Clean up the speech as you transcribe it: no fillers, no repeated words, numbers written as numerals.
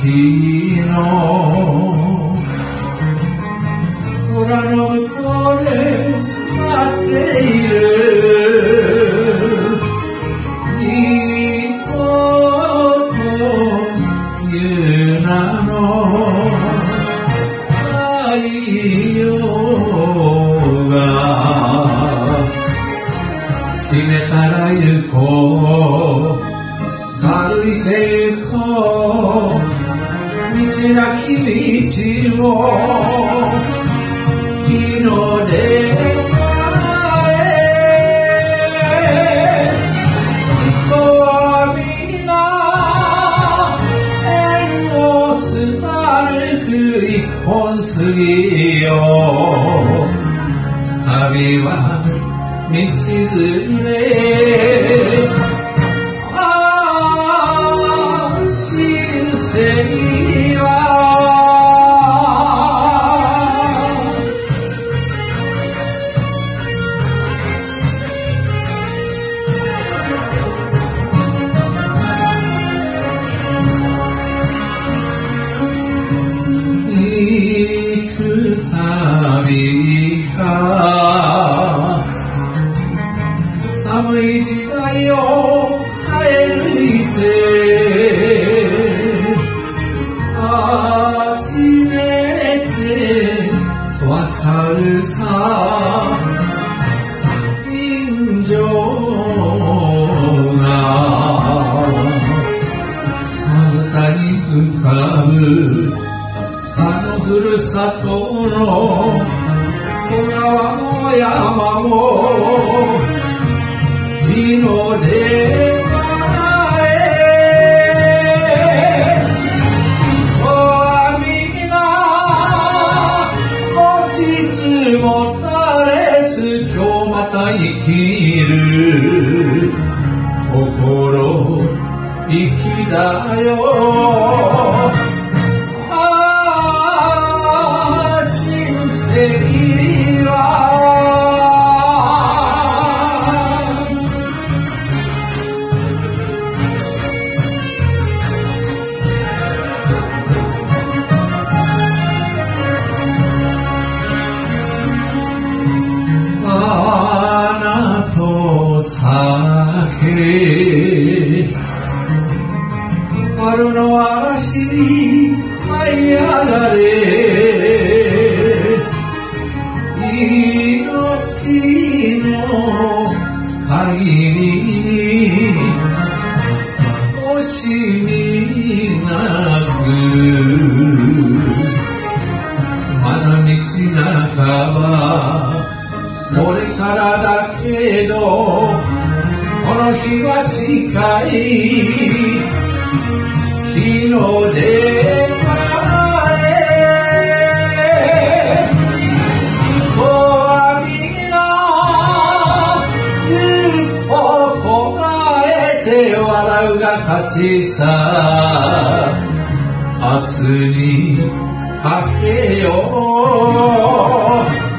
日の空の向こうで待っているいいこと言うなの太陽が決めたら行こう歩いて行こう道なき道を日の出前人は皆縁を貫く一本杉よ旅は道連れ行く旅が寒い時代を耐え抜いて初めてわかるさ人情がまぶたに浮かぶあのふるさとの小川も山も日の出前人は皆持ちつ持たれつ今日また生きる心生きだよ春の嵐に舞い上がれ命の限りに惜しみなくまだ道半ばこれからだけどこの日は近い日の出前人は皆一歩こらえて笑うが勝ちさ明日にかけよう